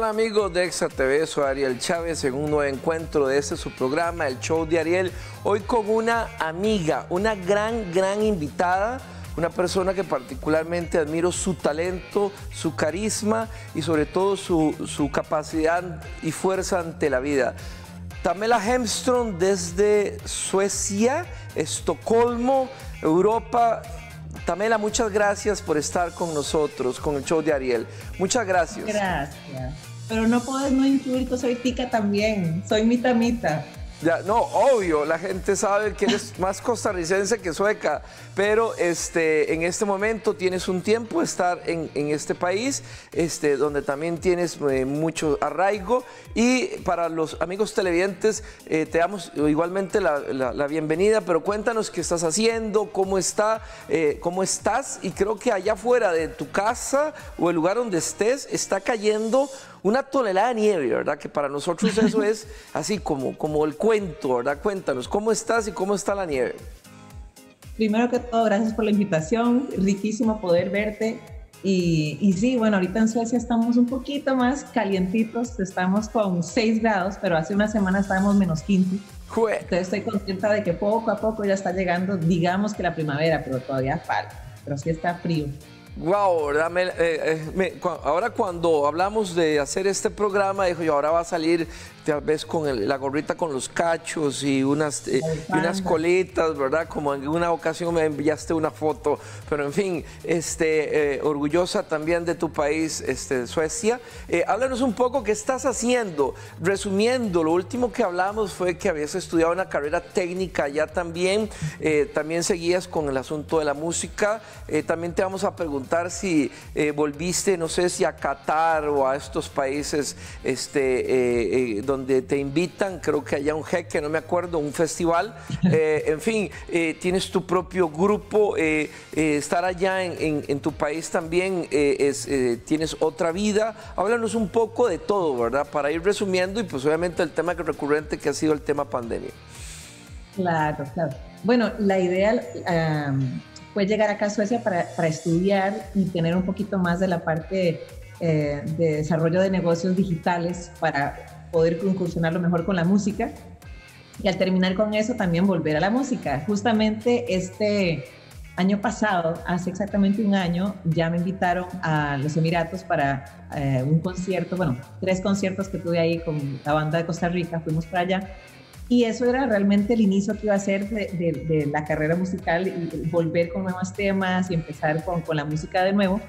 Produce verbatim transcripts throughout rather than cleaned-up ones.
Hola amigos de Exa T V, soy Ariel Chávez en un nuevo encuentro de este su programa, el show de Ariel. Hoy con una amiga, una gran, gran invitada, una persona que particularmente admiro su talento, su carisma y sobre todo su, su capacidad y fuerza ante la vida. Tamela Hemström desde Suecia, Estocolmo, Europa. Tamela, muchas gracias por estar con nosotros, con el show de Ariel. Muchas gracias. Gracias. Pero no puedes no incluir que soy tica también. Soy mitad-mitad. Ya, no, obvio, la gente sabe que eres más costarricense que sueca, pero este, en este momento tienes un tiempo de estar en, en este país, este, donde también tienes eh, mucho arraigo. Y para los amigos televidentes, eh, te damos igualmente la, la, la bienvenida, pero cuéntanos qué estás haciendo, cómo, está, eh, cómo estás, y creo que allá afuera de tu casa o el lugar donde estés está cayendo una tonelada de nieve, ¿verdad? Que para nosotros eso es así como, como el cuento, ¿verdad? Cuéntanos, ¿cómo estás y cómo está la nieve? Primero que todo, gracias por la invitación, riquísimo poder verte. Y, y sí, bueno, ahorita en Suecia estamos un poquito más calientitos, estamos con seis grados, pero hace una semana estábamos menos quince. Jue. Entonces estoy contenta de que poco a poco ya está llegando, digamos que la primavera, pero todavía falta, pero sí está frío. Wow, ¿verdad? Me, eh, eh, me, cu ahora cuando hablamos de hacer este programa, dijo yo, ahora va a salir tal vez con el, la gorrita con los cachos y unas, eh, y unas colitas, ¿verdad? Como en una ocasión me enviaste una foto, pero en fin, este, eh, orgullosa también de tu país, este, Suecia. Eh, háblanos un poco qué estás haciendo. Resumiendo, lo último que hablamos fue que habías estudiado una carrera técnica ya también, eh, también seguías con el asunto de la música. Eh, también te vamos a preguntar si eh, volviste, no sé si a Qatar o a estos países este, eh, eh, donde te invitan, creo que haya un jeque, no me acuerdo, un festival, eh, en fin, eh, tienes tu propio grupo, eh, eh, estar allá en, en, en tu país también, eh, es, eh, tienes otra vida. Háblanos un poco de todo, ¿verdad? Para ir resumiendo y pues obviamente el tema recurrente que ha sido el tema pandemia. Claro, claro. Bueno, la idea um, fue llegar acá a Suecia para, para estudiar y tener un poquito más de la parte eh, de desarrollo de negocios digitales para poder incursionarlo mejor con la música, y al terminar con eso también volver a la música. Justamente este año pasado, hace exactamente un año, ya me invitaron a los Emiratos para eh, un concierto, bueno, tres conciertos que tuve ahí con la banda de Costa Rica, fuimos para allá, y eso era realmente el inicio que iba a ser de, de, de la carrera musical, y volver con nuevos temas y empezar con, con la música de nuevo.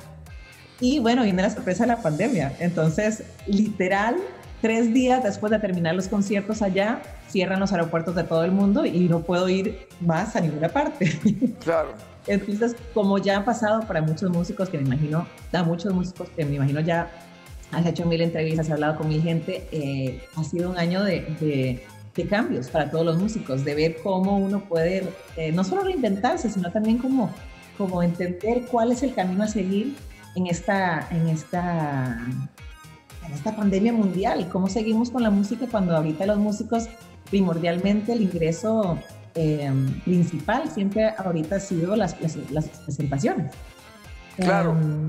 Y bueno, viene la sorpresa de la pandemia, entonces literal, tres días después de terminar los conciertos allá, cierran los aeropuertos de todo el mundo y no puedo ir más a ninguna parte. Claro. Entonces, como ya ha pasado para muchos músicos, que me imagino, da muchos músicos que me imagino ya has hecho mil entrevistas, has hablado con mil gente, eh, ha sido un año de, de, de cambios para todos los músicos, de ver cómo uno puede eh, no solo reinventarse, sino también como, como entender cuál es el camino a seguir en esta... En esta en esta pandemia mundial, y cómo seguimos con la música cuando ahorita los músicos, primordialmente el ingreso eh, principal siempre ahorita ha sido las, las, las presentaciones. Claro. Um,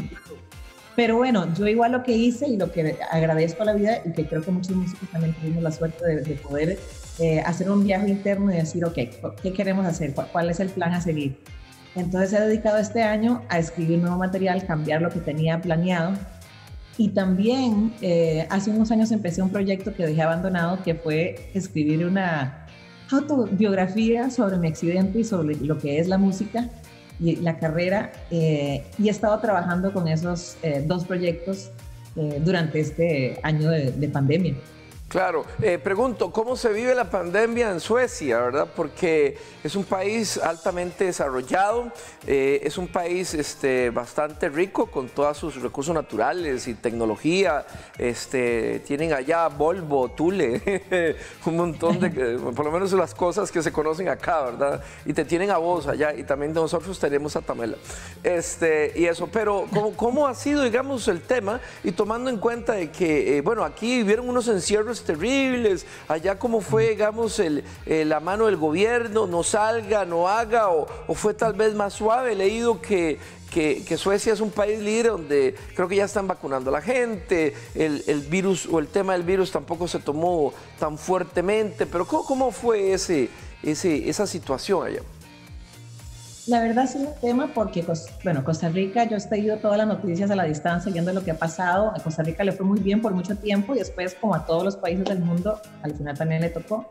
pero bueno, yo igual lo que hice y lo que agradezco a la vida, y que creo que muchos músicos también tuvimos la suerte de, de poder eh, hacer un viaje interno y decir, ok, ¿qué queremos hacer? ¿Cuál, cuál es el plan a seguir? Entonces he dedicado este año a escribir nuevo material, cambiar lo que tenía planeado. Y también eh, hace unos años empecé un proyecto que dejé abandonado, que fue escribir una autobiografía sobre mi accidente y sobre lo que es la música y la carrera. Eh, y he estado trabajando con esos eh, dos proyectos eh, durante este año de, de pandemia. Claro, eh, pregunto, ¿cómo se vive la pandemia en Suecia, verdad? Porque es un país altamente desarrollado, eh, es un país este, bastante rico con todos sus recursos naturales y tecnología. Este, tienen allá Volvo, Thule, un montón de, por lo menos las cosas que se conocen acá, ¿verdad? Y te tienen a vos allá, y también nosotros tenemos a Tamela. Este, y eso, pero ¿cómo, cómo ha sido, digamos, el tema? Y tomando en cuenta de que, eh, bueno, aquí vivieron unos encierros situaciones terribles. Allá, ¿cómo fue, digamos, el, el, la mano del gobierno? ¿No salga, no haga? ¿O, o fue tal vez más suave? He leído que, que, que Suecia es un país líder donde creo que ya están vacunando a la gente. El, el virus o el tema del virus tampoco se tomó tan fuertemente. Pero ¿cómo, cómo fue ese, ese, esa situación allá? La verdad es un tema porque, bueno, Costa Rica, yo he seguido todas las noticias a la distancia, viendo lo que ha pasado. A Costa Rica le fue muy bien por mucho tiempo y después, como a todos los países del mundo, al final también le tocó.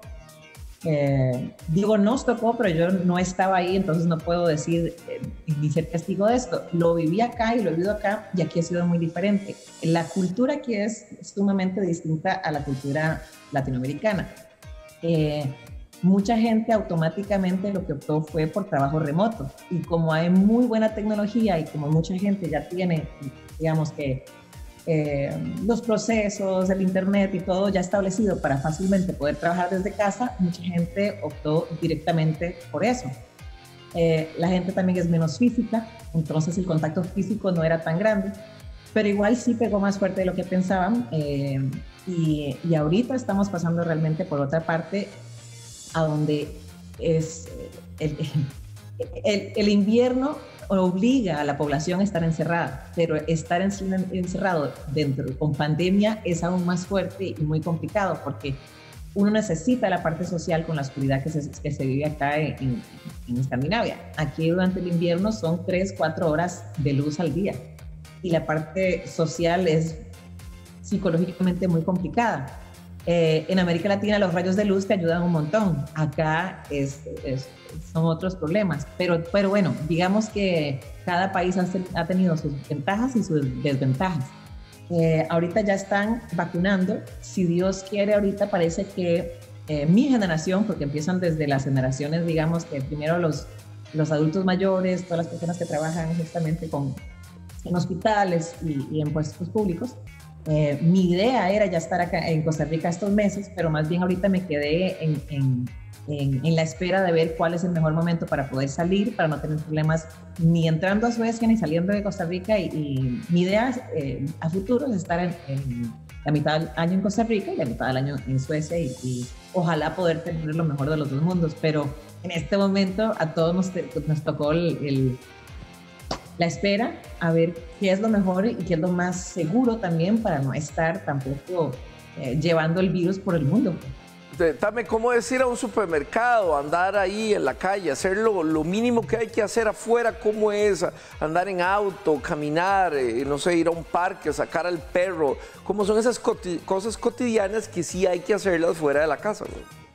Eh, digo, nos tocó, pero yo no estaba ahí, entonces no puedo decir eh, ni ser testigo de esto. Lo viví acá y lo he vivido acá y aquí ha sido muy diferente. La cultura aquí es sumamente distinta a la cultura latinoamericana. Eh, Mucha gente automáticamente lo que optó fue por trabajo remoto y como hay muy buena tecnología y como mucha gente ya tiene, digamos que eh, los procesos, el internet y todo ya establecido para fácilmente poder trabajar desde casa, mucha gente optó directamente por eso. Eh, la gente también es menos física, entonces el contacto físico no era tan grande, pero igual sí pegó más fuerte de lo que pensaban eh, y, y ahorita estamos pasando realmente por otra parte a donde es el, el, el invierno obliga a la población a estar encerrada, pero estar en, encerrado dentro con pandemia es aún más fuerte y muy complicado porque uno necesita la parte social con la oscuridad que se, que se vive acá en, en Escandinavia. Aquí durante el invierno son tres, cuatro horas de luz al día y la parte social es psicológicamente muy complicada. Eh, en América Latina los rayos de luz te ayudan un montón, acá es, es, son otros problemas, pero, pero bueno, digamos que cada país ha, ha tenido sus ventajas y sus desventajas. Eh, ahorita ya están vacunando, si Dios quiere ahorita parece que eh, mi generación, porque empiezan desde las generaciones, digamos que primero los, los adultos mayores, todas las personas que trabajan justamente con, en hospitales y, y en puestos públicos. Eh, mi idea era ya estar acá en Costa Rica estos meses, pero más bien ahorita me quedé en, en, en, en la espera de ver cuál es el mejor momento para poder salir, para no tener problemas ni entrando a Suecia ni saliendo de Costa Rica. Y, y mi idea eh, a futuro es estar en, en la mitad del año en Costa Rica y la mitad del año en Suecia y, y ojalá poder tener lo mejor de los dos mundos. Pero en este momento a todos nos, nos tocó el, el la espera a ver qué es lo mejor y qué es lo más seguro también para no estar tampoco eh, llevando el virus por el mundo. Dame, ¿cómo es ir a un supermercado, andar ahí en la calle, hacer lo, lo mínimo que hay que hacer afuera? ¿Cómo es andar en auto, caminar, eh, no sé, ir a un parque, sacar al perro? ¿Cómo son esas coti- cosas cotidianas que sí hay que hacerlas fuera de la casa, ¿no?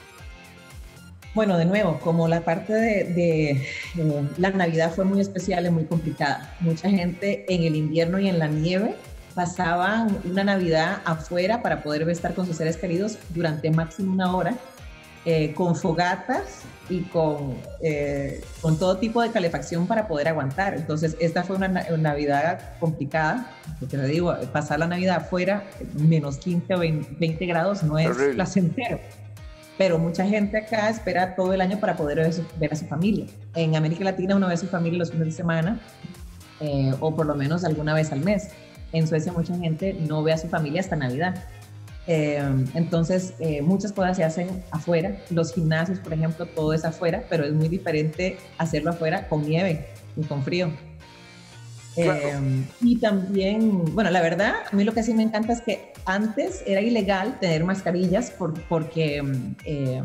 Bueno, de nuevo, como la parte de, de eh, la Navidad fue muy especial y muy complicada. Mucha gente en el invierno y en la nieve pasaba una Navidad afuera para poder estar con sus seres queridos durante máximo una hora, eh, con fogatas y con, eh, con todo tipo de calefacción para poder aguantar. Entonces, esta fue una, una Navidad complicada, porque te digo, pasar la Navidad afuera, menos quince o veinte grados, no es Terrible. placentero. Pero mucha gente acá espera todo el año para poder ver a su, ver a su familia. En América Latina uno ve a su familia los fines de semana eh, o por lo menos alguna vez al mes. En Suecia mucha gente no ve a su familia hasta Navidad. Eh, entonces eh, muchas cosas se hacen afuera. Los gimnasios, por ejemplo, todo es afuera, pero es muy diferente hacerlo afuera con nieve y con frío. Claro. Eh, y también, bueno, la verdad, a mí lo que sí me encanta es que antes era ilegal tener mascarillas por, porque eh,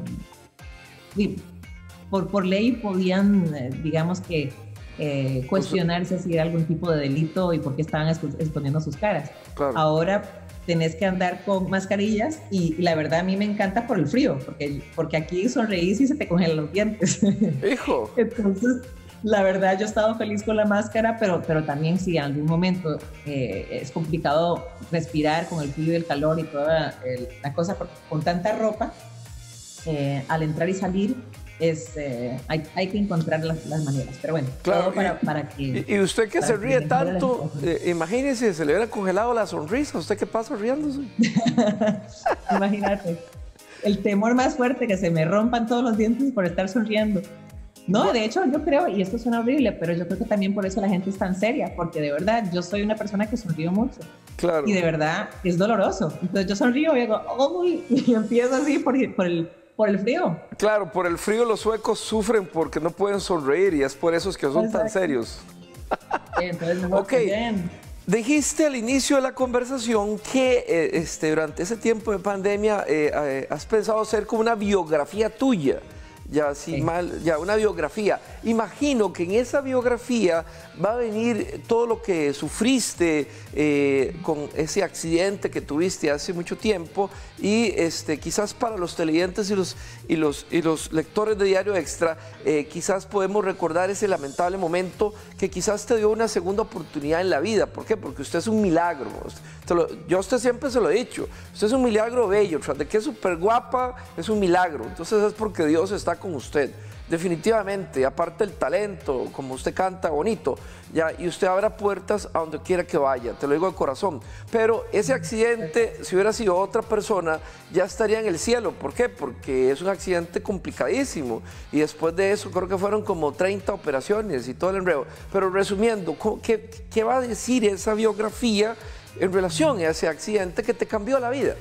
por, por ley podían, eh, digamos que, eh, cuestionarse si era algún tipo de delito y por qué estaban exponiendo sus caras. Claro. Ahora tenés que andar con mascarillas y, y la verdad a mí me encanta por el frío, porque, porque aquí sonreís y se te congelan los dientes. Hijo. Entonces, la verdad, yo he estado feliz con la máscara, pero, pero también si en algún momento eh, es complicado respirar con el frío y el calor y toda el, la cosa por, con tanta ropa, eh, al entrar y salir es, eh, hay, hay que encontrar las, las maneras. Pero bueno, Claro, todo para, y, para que... Y usted que se ríe que tanto, eh, imagínese, se le hubiera congelado la sonrisa. ¿Usted qué pasa riéndose? Imagínate, el temor más fuerte que se me rompan todos los dientes por estar sonriendo. No, de hecho yo creo, y esto suena horrible, pero yo creo que también por eso la gente es tan seria, porque de verdad yo soy una persona que sonrío mucho. Claro. Y de verdad es doloroso. Entonces yo sonrío y digo, uy, y empiezo así por, por, el, por el frío. Claro, por el frío los suecos sufren porque no pueden sonreír y es por eso que son Exacto. tan serios. Entonces, mejor ok, bien. Dijiste al inicio de la conversación que eh, este, durante ese tiempo de pandemia eh, eh, has pensado hacer como una biografía tuya. Ya, si sí. mal, ya una biografía. Imagino que en esa biografía va a venir todo lo que sufriste eh, con ese accidente que tuviste hace mucho tiempo y este, quizás para los televidentes y los, y los, y los lectores de Diario Extra, eh, quizás podemos recordar ese lamentable momento que quizás te dio una segunda oportunidad en la vida. ¿Por qué? Porque usted es un milagro. Lo, yo a usted siempre se lo he dicho. Usted es un milagro bello. Tras de que es súper guapa, es un milagro. Entonces es porque Dios está con usted, definitivamente, aparte del talento, como usted canta bonito, ya, y usted abra puertas a donde quiera que vaya, te lo digo de corazón, pero ese accidente, si hubiera sido otra persona, ya estaría en el cielo. ¿Por qué? Porque es un accidente complicadísimo, y después de eso creo que fueron como treinta operaciones y todo el enredo, pero resumiendo, ¿qué, qué va a decir esa biografía en relación a ese accidente que te cambió la vida?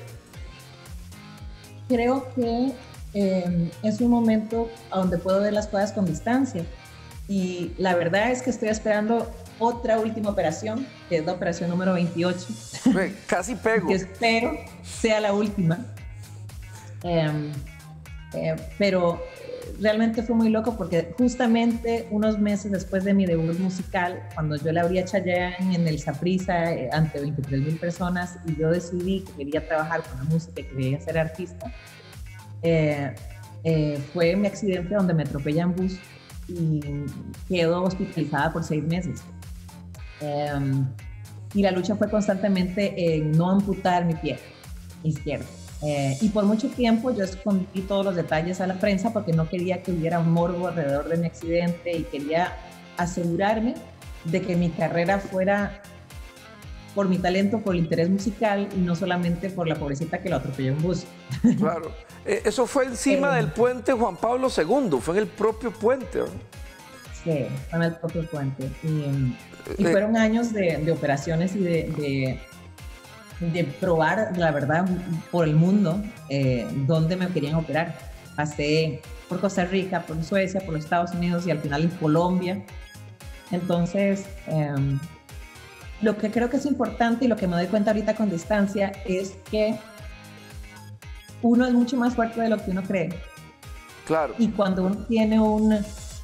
Creo que Eh, es un momento donde puedo ver las cosas con distancia y la verdad es que estoy esperando otra última operación, que es la operación número veintiocho. Casi pego. Que espero sea la última. Eh, eh, pero realmente fue muy loco porque justamente unos meses después de mi debut musical, cuando yo le abrí a Chayanne en el Saprissa eh, ante veintitrés mil personas y yo decidí que quería trabajar con la música y que quería ser artista, Eh, eh, fue mi accidente donde me atropella en bus y quedo hospitalizada por seis meses. Eh, y la lucha fue constantemente en no amputar mi pie izquierdo. Eh, y por mucho tiempo yo escondí todos los detalles a la prensa porque no quería que hubiera un morbo alrededor de mi accidente y quería asegurarme de que mi carrera fuera por mi talento, por el interés musical y no solamente por la pobrecita que lo atropelló en bus. Claro. Eso fue encima eh, del puente Juan Pablo segundo, fue en el propio puente, ¿no? Sí, fue en el propio puente. Y, y eh, fueron años de, de operaciones y de, de, de probar, la verdad, por el mundo, eh, dónde me querían operar. Pasé por Costa Rica, por Suecia, por los Estados Unidos y al final en Colombia. Entonces, eh, lo que creo que es importante y lo que me doy cuenta ahorita con distancia es que uno es mucho más fuerte de lo que uno cree. Claro. Y cuando uno tiene un,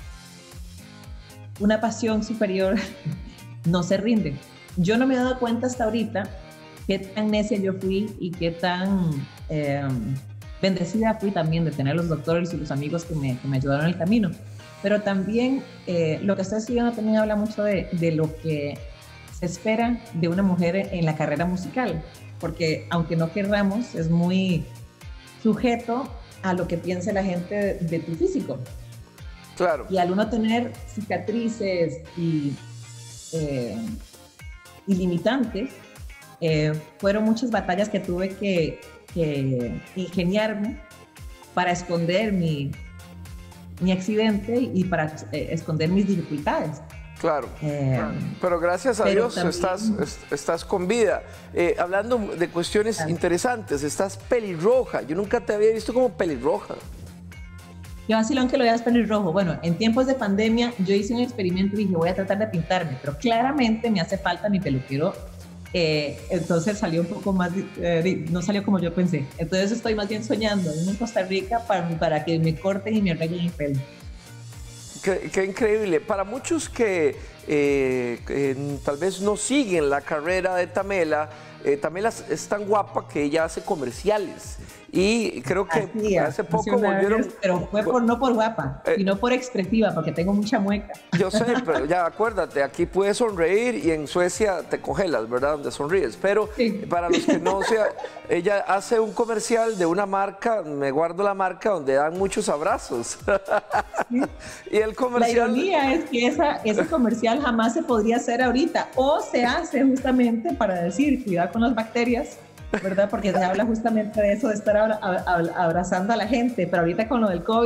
una pasión superior, no se rinde. Yo no me he dado cuenta hasta ahorita qué tan necia yo fui y qué tan eh, bendecida fui también de tener los doctores y los amigos que me, que me ayudaron en el camino. Pero también eh, lo que estoy estudiando también habla mucho de, de lo que se espera de una mujer en la carrera musical. Porque aunque no querramos, es muy sujeto a lo que piense la gente de, de tu físico. Claro. Y al uno tener cicatrices y, eh, y limitantes, eh, fueron muchas batallas que tuve que, que ingeniarme para esconder mi, mi accidente y para eh, esconder mis dificultades. Claro, eh, pero gracias a pero Dios también, estás, estás con vida. Eh, hablando de cuestiones claro. interesantes, estás pelirroja. Yo nunca te había visto como pelirroja. Yo vacilón que lo veas pelirrojo. Bueno, en tiempos de pandemia yo hice un experimento y dije voy a tratar de pintarme, pero claramente me hace falta mi peluquero. Eh, entonces salió un poco más, eh, no salió como yo pensé. Entonces estoy más bien soñando en Costa Rica para, para que me corten y me arreglen el pelo. Qué, qué increíble. Para muchos que eh, eh, tal vez no siguen la carrera de Tamela, eh, Tamela es tan guapa que ella hace comerciales. Y creo que así, hace poco volvieron... Vez, pero fue por, no por guapa, eh, sino por expresiva, porque tengo mucha mueca. Yo sé, pero ya acuérdate, aquí puedes sonreír y en Suecia te congelas, ¿verdad? Donde sonríes. Pero sí. Para los que no sea, ella hace un comercial de una marca, me guardo la marca, donde dan muchos abrazos. Sí. Y el comercial... La ironía es que esa, ese comercial jamás se podría hacer ahorita, o se hace justamente para decir, cuidado con las bacterias, ¿verdad? Porque se habla justamente de eso, de estar abra abrazando a la gente, pero ahorita con lo del COVID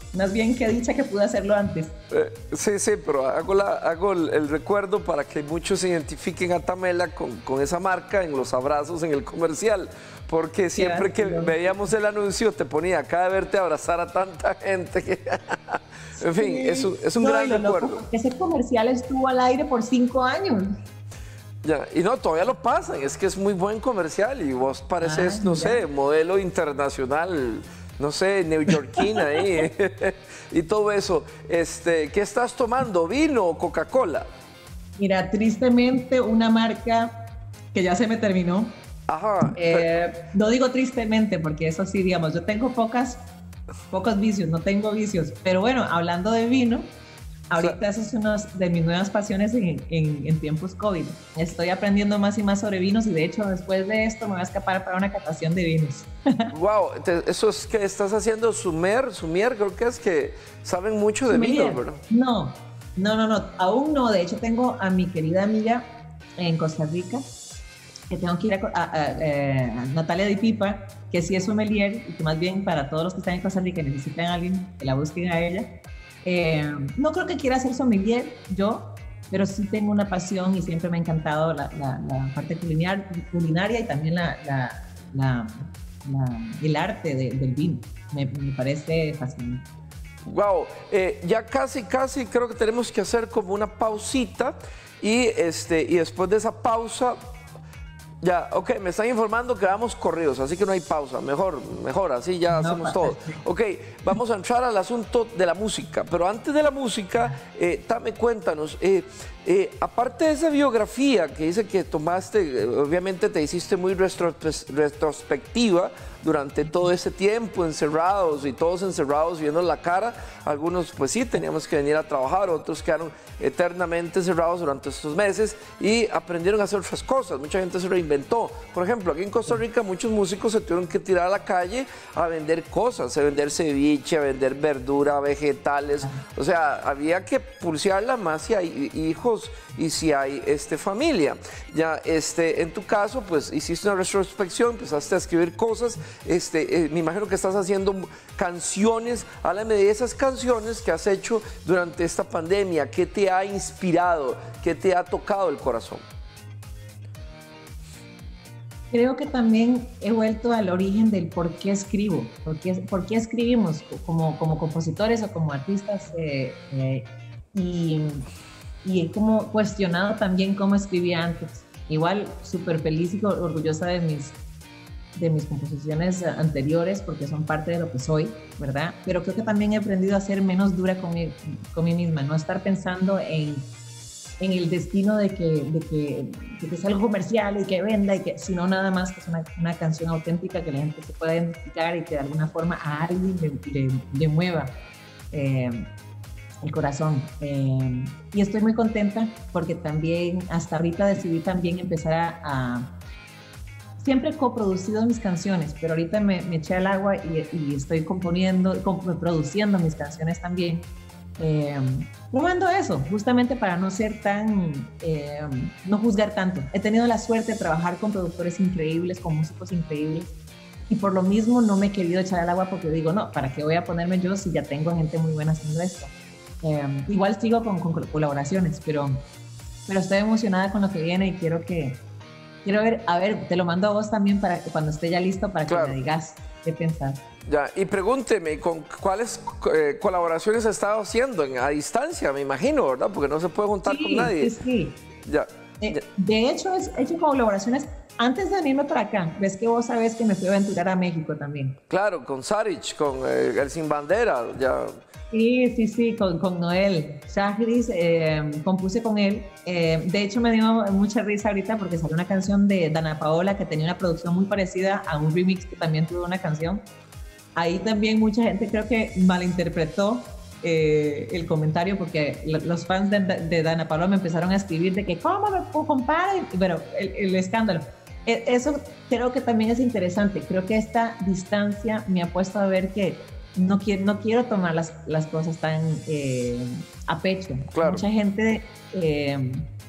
Más bien que dicha que pude hacerlo antes. Eh, sí, sí, pero hago, la, hago el, el recuerdo para que muchos identifiquen a Tamela con, con esa marca en los abrazos en el comercial, porque siempre que veíamos el anuncio te ponía acá de verte abrazar a tanta gente. Que en fin, sí. es un, es un no, gran recuerdo. Loco, ese comercial estuvo al aire por cinco años. Ya, y no, todavía lo pasan, es que es muy buen comercial y vos pareces, ah, no ya. sé, modelo internacional, no sé, neoyorquina ahí, y todo eso. Este, ¿qué estás tomando? ¿Vino o Coca-Cola? Mira, tristemente una marca que ya se me terminó. Ajá. Eh, pero... No digo tristemente, porque eso sí, digamos, yo tengo pocas, pocos vicios, no tengo vicios, pero bueno, hablando de vino, ahorita o sea, eso es una de mis nuevas pasiones en, en, en tiempos COVID. Estoy aprendiendo más y más sobre vinos y de hecho después de esto me voy a escapar para una catación de vinos. Wow, eso es que estás haciendo Sumer, Sumier, creo que es que saben mucho de vinos, ¿verdad? No, no, no, no, aún no. De hecho tengo a mi querida amiga en Costa Rica, que tengo que ir a, a, a, a Natalia Di Pipa, que sí es sommelier y que más bien para todos los que están en Costa Rica necesitan a alguien que la busquen a ella. Eh, no creo que quiera ser sommelier yo, pero sí tengo una pasión y siempre me ha encantado la, la, la parte culinaria, culinaria y también la, la, la, la, el arte de, del vino. Me, me parece fascinante. Wow, eh, ya casi, casi creo que tenemos que hacer como una pausita y, este, y después de esa pausa... Ya, ok, me están informando que vamos corridos, así que no hay pausa, mejor, mejor, así ya no, hacemos todo. Ok, vamos a entrar al asunto de la música, pero antes de la música, eh, Tame, cuéntanos, eh, eh, aparte de esa biografía que dice que tomaste, eh, obviamente te hiciste muy retro, retrospectiva durante todo ese tiempo, encerrados y todos encerrados viendo la cara, algunos pues sí teníamos que venir a trabajar, otros quedaron eternamente encerrados durante estos meses y aprendieron a hacer otras cosas, mucha gente se reinventó. Por ejemplo, aquí en Costa Rica muchos músicos se tuvieron que tirar a la calle a vender cosas, a vender ceviche, a vender verdura, vegetales, o sea, había que pulsearla más si hay hijos y si hay este, familia. Ya, este, en tu caso, pues hiciste una retrospección, empezaste a escribir cosas, este, eh, me imagino que estás haciendo canciones. Háblame de esas canciones que has hecho durante esta pandemia, ¿qué te ha inspirado, qué te ha tocado el corazón? Creo que también he vuelto al origen del por qué escribo, por qué, por qué escribimos como, como compositores o como artistas eh, eh, y, y he como cuestionado también cómo escribía antes. Igual súper feliz y orgullosa de mis, de mis composiciones anteriores porque son parte de lo que soy, ¿verdad? Pero creo que también he aprendido a ser menos dura con mí, con mí misma, no estar pensando en... en el destino de que, de, que, de que sea algo comercial y que venda, y que, sino nada más que es una, una canción auténtica que la gente se pueda identificar y que de alguna forma a alguien le, le, le mueva eh, el corazón. Eh, y estoy muy contenta porque también hasta ahorita decidí también empezar a... a siempre he coproducido mis canciones, pero ahorita me, me eché al agua y, y estoy componiendo, comp produciendo mis canciones también. Eh, probando eso, justamente para no ser tan, eh, no juzgar tanto. He tenido la suerte de trabajar con productores increíbles, con músicos increíbles, y por lo mismo no me he querido echar al agua porque digo, no, ¿para qué voy a ponerme yo si ya tengo gente muy buena haciendo esto? Eh, igual sigo con, con colaboraciones, pero, pero estoy emocionada con lo que viene y quiero que, quiero ver, a ver, te lo mando a vos también para que cuando esté ya listo para que claro. me digas qué pensás. Ya, y pregúnteme, ¿con cuáles eh, colaboraciones ha estado haciendo en, a distancia, me imagino, ¿verdad? Porque no se puede juntar sí, con nadie. Sí, sí. Ya, eh, ya. De hecho, he hecho colaboraciones antes de venirme para acá. Ves que vos sabés que me fui a aventurar a México también. Claro, con Sarich, con eh, el Sin Bandera, ya. Sí, sí, sí, con, con Noel Chagris, eh, compuse con él. Eh, de hecho, me dio mucha risa ahorita porque salió una canción de Dana Paola que tenía una producción muy parecida a un remix que también tuvo una canción. Ahí también mucha gente creo que malinterpretó eh, el comentario porque los fans de, de Dana Paola me empezaron a escribir de que ¿cómo me compara? Pero el, el escándalo. Eso creo que también es interesante. Creo que esta distancia me ha puesto a ver que no quiero, no quiero tomar las, las cosas tan eh, a pecho. Claro. Mucha gente eh,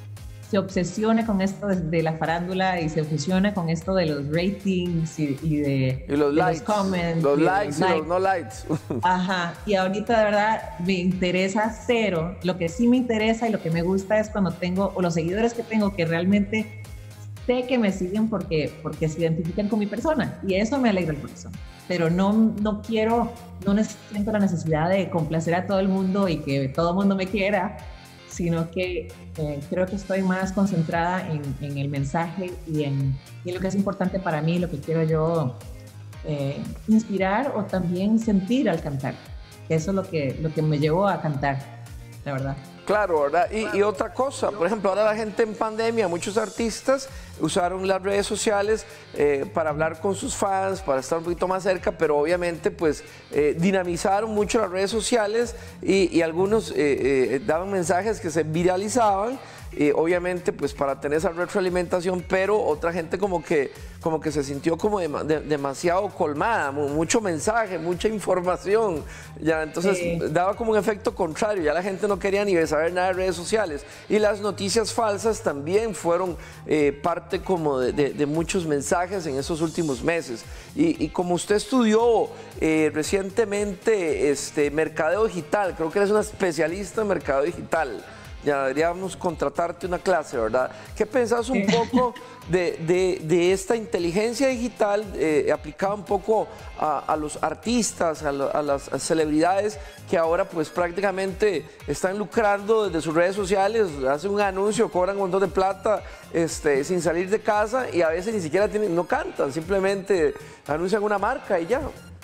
se obsesione con esto de, de la farándula y se obsesione con esto de los ratings y, y de, y los, de likes, los comments. Los y likes los y likes. los no likes. Ajá, y ahorita de verdad me interesa cero. Lo que sí me interesa y lo que me gusta es cuando tengo, o los seguidores que tengo que realmente sé que me siguen porque, porque se identifican con mi persona y eso me alegra el corazón. Pero no, no quiero, no siento la necesidad de complacer a todo el mundo y que todo el mundo me quiera, sino que eh, creo que estoy más concentrada en, en el mensaje y en, y en lo que es importante para mí, lo que quiero yo eh, inspirar o también sentir al cantar. Eso es lo que, lo que me llevó a cantar, la verdad. Claro, ¿verdad? Y, y otra cosa, por ejemplo, ahora la gente en pandemia, muchos artistas usaron las redes sociales eh, para hablar con sus fans, para estar un poquito más cerca, pero obviamente pues eh, dinamizaron mucho las redes sociales y, y algunos eh, eh, daban mensajes que se viralizaban, eh, obviamente pues para tener esa retroalimentación, pero otra gente como que, como que se sintió como de, de, demasiado colmada, mucho mensaje, mucha información, ya entonces Sí. daba como un efecto contrario, ya la gente no quería ni saber nada de redes sociales y las noticias falsas también fueron eh, parte como de, de, de muchos mensajes en esos últimos meses y, y como usted estudió eh, recientemente este, mercadeo digital, creo que eres una especialista en mercadeo digital. Ya deberíamos contratarte una clase, ¿verdad? ¿Qué pensás un poco de, de, de esta inteligencia digital eh, aplicada un poco a, a los artistas, a, lo, a las celebridades que ahora pues prácticamente están lucrando desde sus redes sociales, hacen un anuncio, cobran un montón de plata este, sin salir de casa y a veces ni siquiera tienen, no cantan, simplemente anuncian una marca y ya.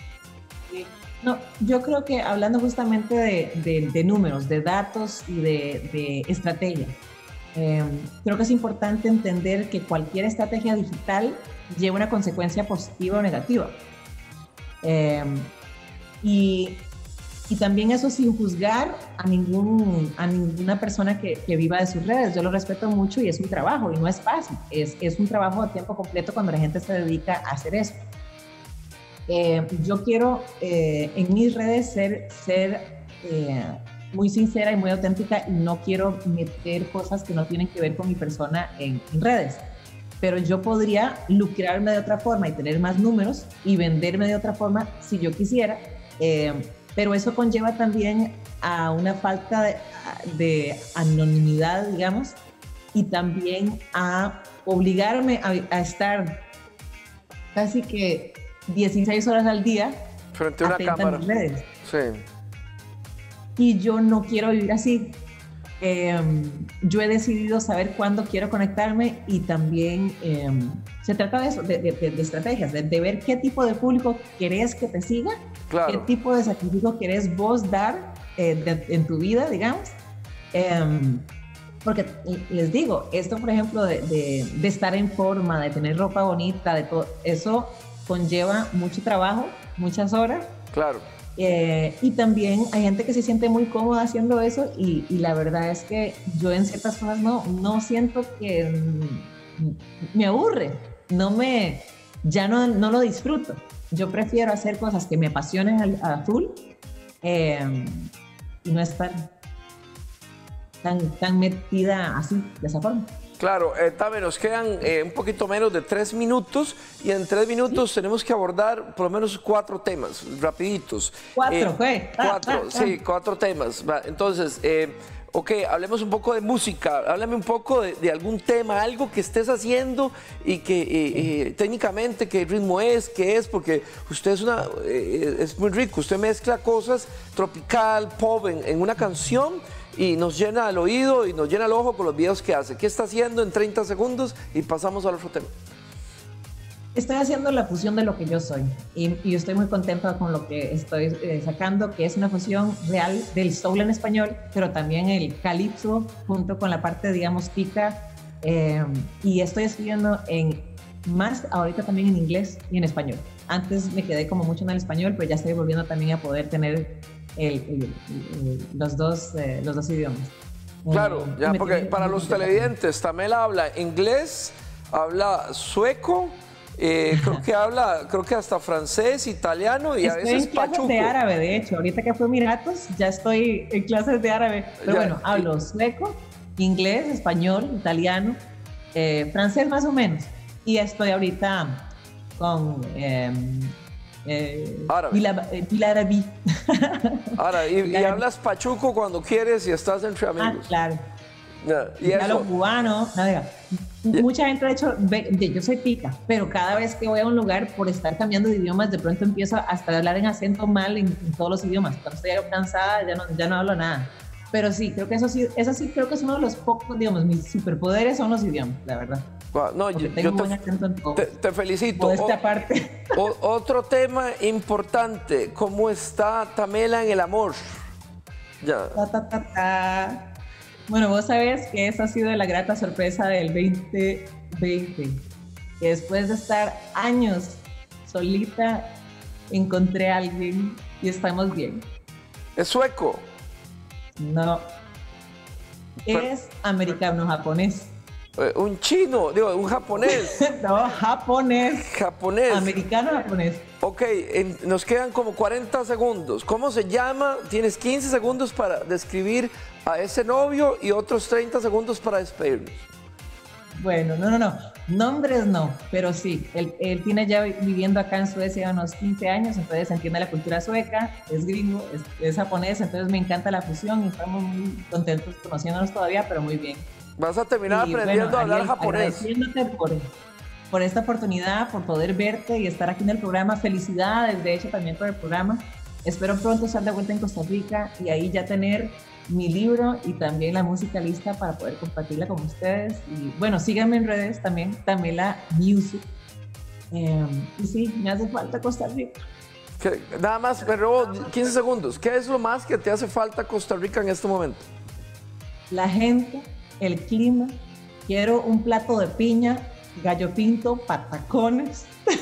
No, yo creo que hablando justamente de, de, de números, de datos y de, de estrategia, eh, creo que es importante entender que cualquier estrategia digital lleva una consecuencia positiva o negativa. Eh, y, y también eso sin juzgar a, ningún, a ninguna persona que, que viva de sus redes. Yo lo respeto mucho y es un trabajo y no es fácil. Es, es un trabajo a tiempo completo cuando la gente se dedica a hacer eso. Eh, yo quiero eh, en mis redes ser, ser eh, muy sincera y muy auténtica y no quiero meter cosas que no tienen que ver con mi persona en, en redes. Pero yo podría lucrarme de otra forma y tener más números y venderme de otra forma si yo quisiera. Eh, pero eso conlleva también a una falta de, de anonimidad, digamos, y también a obligarme a, a estar casi que dieciséis horas al día frente a una cámara. En mis redes. Sí. Y yo no quiero vivir así. Eh, yo he decidido saber cuándo quiero conectarme y también eh, se trata de eso, de, de, de estrategias, de, de ver qué tipo de público querés que te siga, claro. Qué tipo de sacrificio querés vos dar eh, de, en tu vida, digamos. Eh, porque les digo, esto por ejemplo de, de, de estar en forma, de tener ropa bonita, de todo eso conlleva mucho trabajo, muchas horas. Claro. Eh, y también hay gente que se siente muy cómoda haciendo eso y, y la verdad es que yo en ciertas cosas no, no siento que mm, me aburre, no me, ya no, no lo disfruto. Yo prefiero hacer cosas que me apasionen al, a full eh, y no estar tan, tan metida así, de esa forma. Claro, eh, Tame, nos quedan eh, un poquito menos de tres minutos y en tres minutos ¿sí? tenemos que abordar por lo menos cuatro temas, rapiditos. Cuatro, eh, fue. Cuatro, ah, ah, sí, ah. cuatro temas. Va, entonces, eh, ok, hablemos un poco de música, háblame un poco de, de algún tema, algo que estés haciendo y que eh, eh, técnicamente qué ritmo es, qué es, porque usted es, una, eh, es muy rico, usted mezcla cosas tropical, pop en, en una canción y nos llena el oído y nos llena el ojo con los videos que hace. ¿Qué está haciendo en treinta segundos? Y pasamos al otro tema. Estoy haciendo la fusión de lo que yo soy y, y estoy muy contenta con lo que estoy eh, sacando, que es una fusión real del soul en español, pero también el calipso junto con la parte, digamos, pica. Eh, y estoy escribiendo en más ahorita también en inglés y en español. Antes me quedé como mucho en el español, pero ya estoy volviendo también a poder tener el, el, el, los, dos, eh, los dos idiomas. Claro, eh, ya, porque para los televidentes, Tamela habla inglés, habla sueco, eh, creo que habla, creo que hasta francés, italiano y estoy a veces en clases pachuco. de árabe, de hecho, ahorita que fui a Emiratos ya estoy en clases de árabe, pero ya, bueno, hablo sueco, inglés, español, italiano, eh, francés más o menos. Y estoy ahorita con eh, eh, árabe. Pilarabí. Ahora, y, y hablas pachuco cuando quieres y estás entre amigos. Ah, claro. Yeah. Y a eso. Los cubanos, nada. Yeah. Mucha gente ha hecho, yo soy tica, pero cada vez que voy a un lugar, por estar cambiando de idiomas, de pronto empiezo hasta a hablar en acento mal en, en todos los idiomas. Cuando estoy cansada ya no, ya no hablo nada. Pero sí, creo que eso sí, eso sí creo que es uno de los pocos, digamos, mis superpoderes son los idiomas, la verdad. No, yo, yo te, te, te felicito. Esta parte. O, otro tema importante, ¿cómo está Tamela en el amor? Ya. Ta, ta, ta, ta. Bueno, vos sabés que esa ha sido la grata sorpresa del veinte veinte, que después de estar años solita, encontré a alguien y estamos bien. ¿Es sueco? No. Es americano-japonés. Un chino, digo, un japonés. No, japonés. Japonés. Americano-japonés. Ok, en, nos quedan como cuarenta segundos. ¿Cómo se llama? Tienes quince segundos para describir a ese novio y otros treinta segundos para despedirnos. Bueno, no, no, no. Nombres no, pero sí. Él, él tiene ya viviendo acá en Suecia unos quince años, entonces entiende la cultura sueca, es gringo, es, es japonés, entonces me encanta la fusión y estamos muy contentos conociéndonos todavía, pero muy bien. Vas a terminar y, aprendiendo bueno, a hablar Ariel, japonés. Agradeciéndote por, por esta oportunidad, por poder verte y estar aquí en el programa. Felicidades, de hecho, también por el programa. Espero pronto estar de vuelta en Costa Rica y ahí ya tener mi libro y también la música lista para poder compartirla con ustedes. Y bueno, síganme en redes también, Tamela Music. Eh, y sí, me hace falta Costa Rica. ¿Qué? Nada más, me robo quince segundos. ¿Qué es lo más que te hace falta Costa Rica en este momento? La gente, el clima. Quiero un plato de piña, gallo pinto, patacones,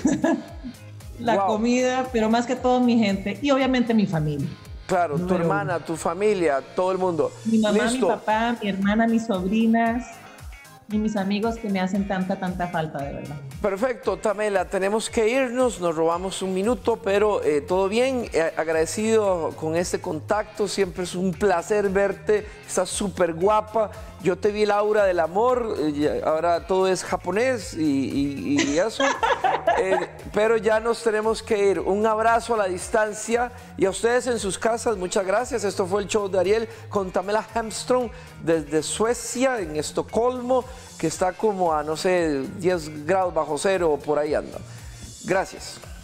la wow. comida, pero más que todo mi gente y obviamente mi familia. Claro, tu hermana, tu familia, todo el mundo. Mi mamá, Listo. mi papá, mi hermana, mis sobrinas y mis amigos que me hacen tanta, tanta falta, de verdad. Perfecto, Tamela, tenemos que irnos, nos robamos un minuto, pero eh, todo bien, eh, agradecido con este contacto, siempre es un placer verte, estás súper guapa, yo te vi el aura del amor, eh, ahora todo es japonés y, y, y eso, eh, pero ya nos tenemos que ir. Un abrazo a la distancia y a ustedes en sus casas, muchas gracias. Esto fue el show de Ariel con Tamela Hemström desde Suecia, en Estocolmo, que está como a, no sé, diez grados bajo cero o por ahí anda. Gracias.